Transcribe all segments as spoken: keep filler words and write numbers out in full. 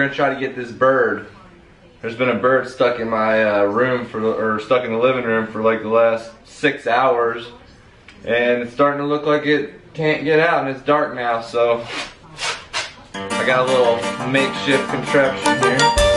We're gonna try to get this bird. There's been a bird stuck in my uh, room for, or stuck in the living room for like the last six hours, and it's starting to look like it can't get out, and it's dark now. So I got a little makeshift contraption here.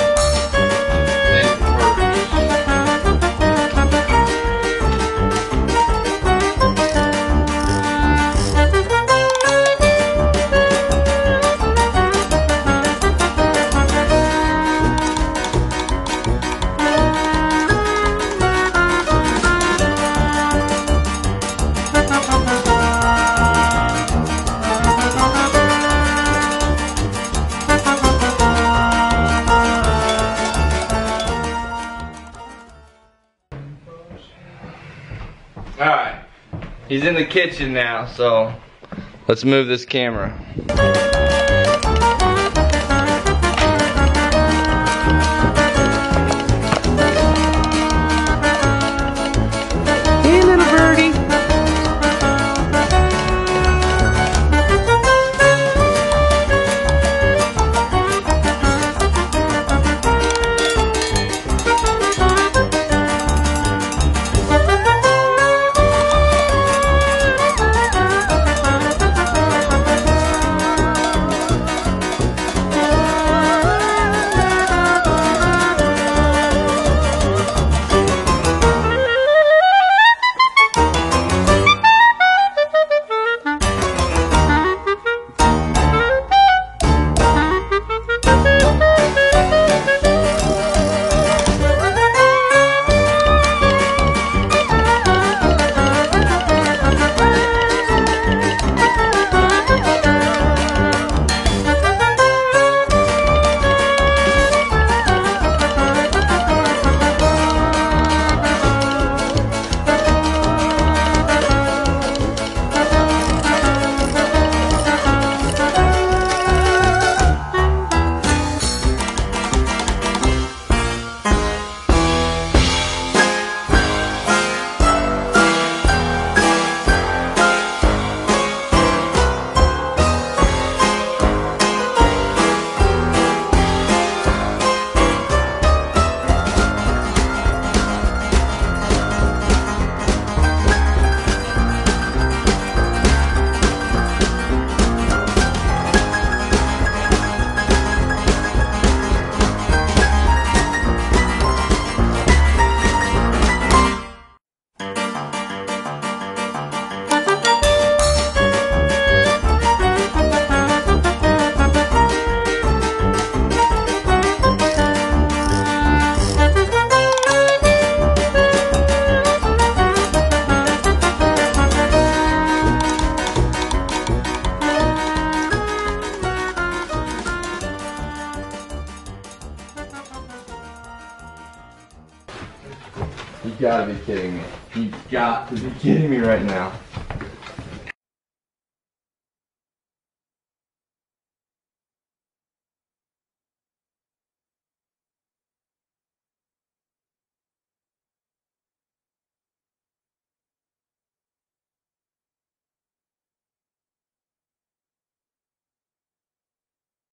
Alright, he's in the kitchen now, so let's move this camera. Hey, little birdie. You gotta be kidding me. You got to be kidding me right now.